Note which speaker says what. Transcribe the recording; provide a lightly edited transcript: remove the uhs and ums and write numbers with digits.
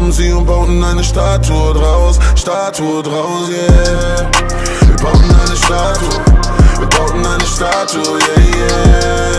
Speaker 1: nahmen sie und bauten eine Statue draus, yeah. Wir bauten eine Statue, yeah, yeah.